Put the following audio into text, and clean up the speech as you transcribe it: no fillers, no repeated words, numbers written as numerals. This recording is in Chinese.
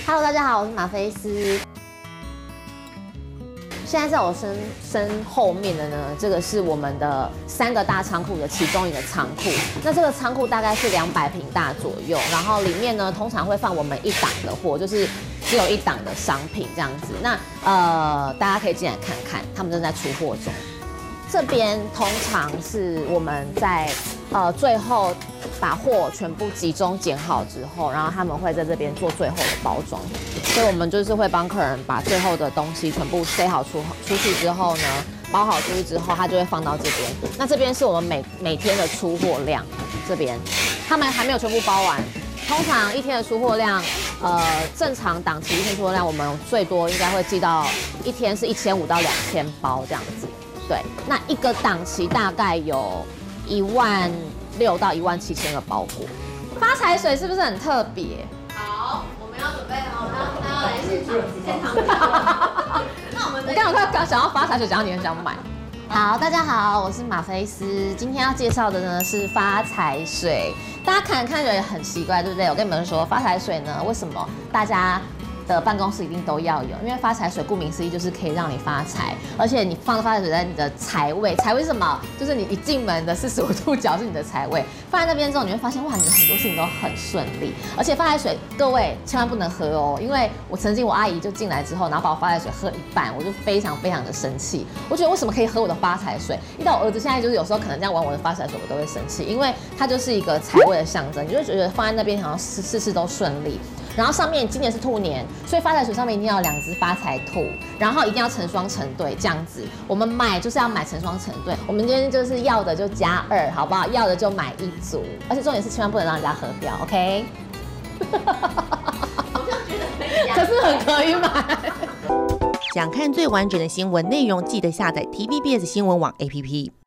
Hello， 大家好，我是马菲斯。现在在我身后面的呢，这个是我们的3个大仓库的其中一个仓库。那这个仓库大概是200平大左右，然后里面呢通常会放我们1档的货，就是只有1档的商品这样子。那大家可以进来看看，他们正在出货中。这边通常是我们在最后把货全部集中剪好之后，然后他们会在这边做最后的包装，所以我们就是会帮客人把最后的东西全部塞好出去之后呢，包好出去之后，他就会放到这边。那这边是我们每天的出货量，这边他们还没有全部包完。通常1天的出货量，正常档期1天出货量，我们最多应该会寄到1天是1500到2000包这样子。对，那1个档期大概有16000到17000个包裹。发财水是不是很特别？ 好，我们要准备好，大家来现场。那我们我刚想要发财水，讲到你很想买。好，大家好，我是马菲斯。今天要介绍的呢是发财水，大家看着也很奇怪，对不对？我跟你们说，发财水呢，为什么大家的办公室一定都要有？因为发财水顾名思义就是可以让你发财，而且你放发财水在你的财位，财位是什么？就是你一进门的45度角是你的财位，放在那边之后，你会发现哇，你的很多事情都很顺利。而且发财水各位千万不能喝哦，因为我阿姨就进来之后，然后把我发财水喝一半，我就非常非常的生气。我觉得为什么可以喝我的发财水？遇到我儿子现在就是有时候可能这样玩我的发财水，我都会生气，因为它就是一个财位的象征，你就觉得放在那边好像事事都顺利。然后上面今年是兔年，所以发财水上面一定要有2只发财兔，然后一定要成双成对这样子。我们买就是要买成双成对，我们今天就是要的就加2，好不好？要的就买1组，而且重点是千万不能让人家喝掉 ，OK？ 我就觉得可以， 可是很可以买。 想看最完整的新闻内容，记得下载 TVBS 新闻网 APP。